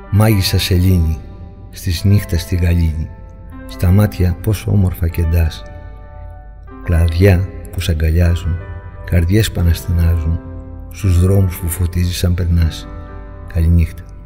Μάγισσα σελήνη, στις νύχτας στη γαλήνη, στα μάτια πόσο όμορφα κεντάς, κλαδιά που σ' αγκαλιάζουν, καρδιές που αναστενάζουν, στους δρόμους που φωτίζεις αν περνάς. Καληνύχτα.